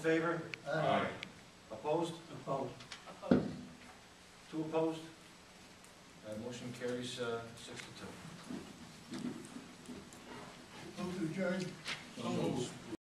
favor? Aye. Opposed? Opposed. Opposed. 2 opposed? Motion carries 6 to 2. Move to adjourn.